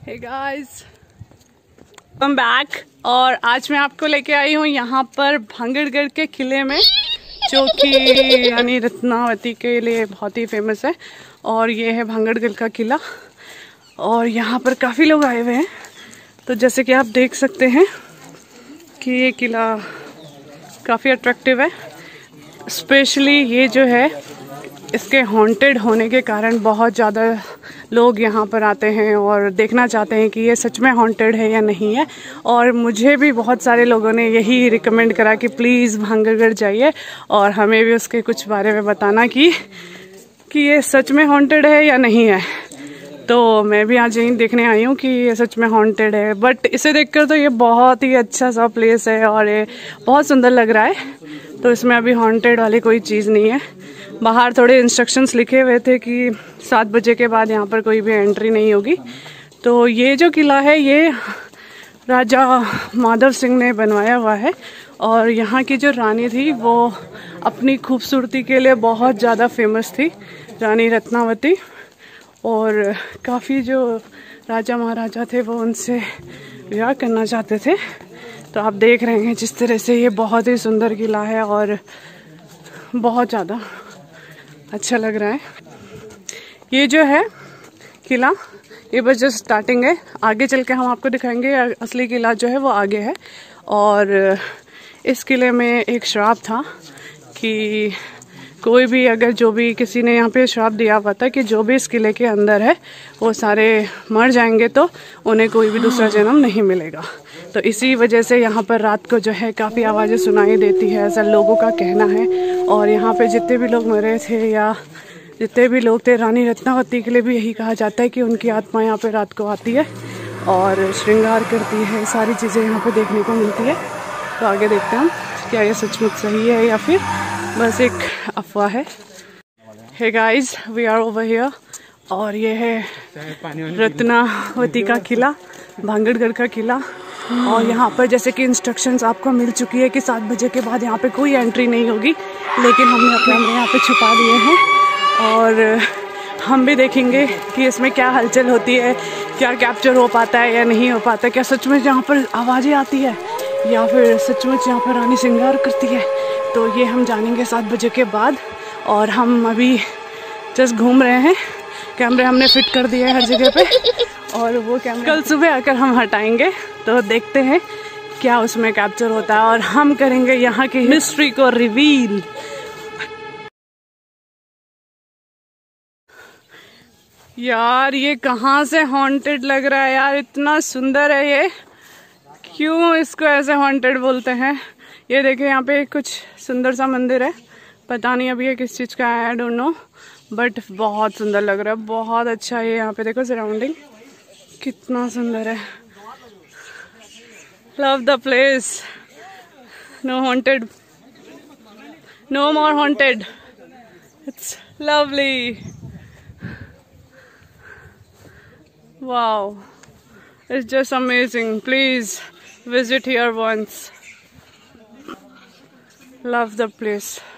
Hey guys, welcome back. और आज मैं आपको लेके आई हूँ यहाँ पर भांगड़गढ़ के किले में, जो कि रानी रत्नावती के लिए बहुत ही फेमस है। और ये है भांगड़गढ़ का किला और यहाँ पर काफ़ी लोग आए हुए हैं। तो जैसे कि आप देख सकते हैं कि ये किला काफ़ी अट्रैक्टिव है। स्पेशली ये जो है, इसके हॉन्टेड होने के कारण बहुत ज़्यादा लोग यहाँ पर आते हैं और देखना चाहते हैं कि ये सच में हॉन्टेड है या नहीं है। और मुझे भी बहुत सारे लोगों ने यही रिकमेंड करा कि प्लीज़ भांगड़गढ़ जाइए और हमें भी उसके कुछ बारे में बताना कि ये सच में हॉन्टेड है या नहीं है। तो मैं भी आज यहीं देखने आई हूँ कि ये सच में हॉन्टेड है। बट इसे देखकर तो ये बहुत ही अच्छा सा प्लेस है और ये बहुत सुंदर लग रहा है। तो इसमें अभी हॉन्टेड वाली कोई चीज़ नहीं है। बाहर थोड़े इंस्ट्रक्शंस लिखे हुए थे कि 7 बजे के बाद यहाँ पर कोई भी एंट्री नहीं होगी। तो ये जो किला है ये राजा माधव सिंह ने बनवाया हुआ है। और यहाँ की जो रानी थी वो अपनी खूबसूरती के लिए बहुत ज़्यादा फेमस थी, रानी रत्नावती। और काफ़ी जो राजा महाराजा थे वो उनसे विवाह करना चाहते थे। तो आप देख रहे हैं जिस तरह से ये बहुत ही सुंदर किला है और बहुत ज़्यादा अच्छा लग रहा है। ये जो है किला, ये बस जस्ट स्टार्टिंग है। आगे चल के हम आपको दिखाएंगे असली किला जो है वो आगे है। और इस किले में एक श्राप था कि कोई भी अगर जो भी किसी ने यहाँ पे श्राप दिया हुआ था कि जो भी इस किले के अंदर है वो सारे मर जाएंगे, तो उन्हें कोई भी दूसरा जन्म नहीं मिलेगा। तो इसी वजह से यहाँ पर रात को जो है काफ़ी आवाज़ें सुनाई देती है, ऐसा लोगों का कहना है। और यहाँ पे जितने भी लोग मरे थे या जितने भी लोग थे, रानी रत्नावती के लिए भी यही कहा जाता है कि उनकी आत्मा यहाँ पे रात को आती है और श्रृंगार करती है। सारी चीज़ें यहाँ पे देखने को मिलती है। तो आगे देखते हैं हम क्या ये सचमुच सही है या फिर बस एक अफवाह है। Hey guys, we are over here और ये है रत्नावती का किला, भांगड़गढ़ का किला। और यहाँ पर जैसे कि इंस्ट्रक्शंस आपको मिल चुकी है कि 7 बजे के बाद यहाँ पे कोई एंट्री नहीं होगी, लेकिन हमने अपने यहाँ पे छुपा दिए हैं। और हम भी देखेंगे कि इसमें क्या हलचल होती है, क्या कैप्चर हो पाता है या नहीं हो पाता, क्या सचमुच यहाँ पर आवाज़ें आती है या फिर सचमुच यहाँ पर रानी श्रृंगार करती है। तो ये हम जानेंगे 7 बजे के बाद। और हम अभी जस्ट घूम रहे हैं, कैमरे हमने फिट कर दिए हैं हर जगह पे और वो कैमरा कल सुबह आकर हम हटाएंगे। तो देखते हैं क्या उसमें कैप्चर होता है और हम करेंगे यहाँ की हिस्ट्री को रिवील। यार ये कहाँ से हॉन्टेड लग रहा है यार, इतना सुंदर है ये, क्यों इसको ऐसे हॉन्टेड बोलते हैं। ये देखे यहाँ पे कुछ सुंदर सा मंदिर है, पता नहीं अभी ये किस चीज़ का है, आई डोंट नो, बट बहुत सुंदर लग रहा है, बहुत अच्छा है। यहाँ पे देखो सराउंडिंग कितना सुंदर है। Love the place. No haunted, no more haunted, it's lovely. Wow, it's just amazing. Please visit here once. Love the place.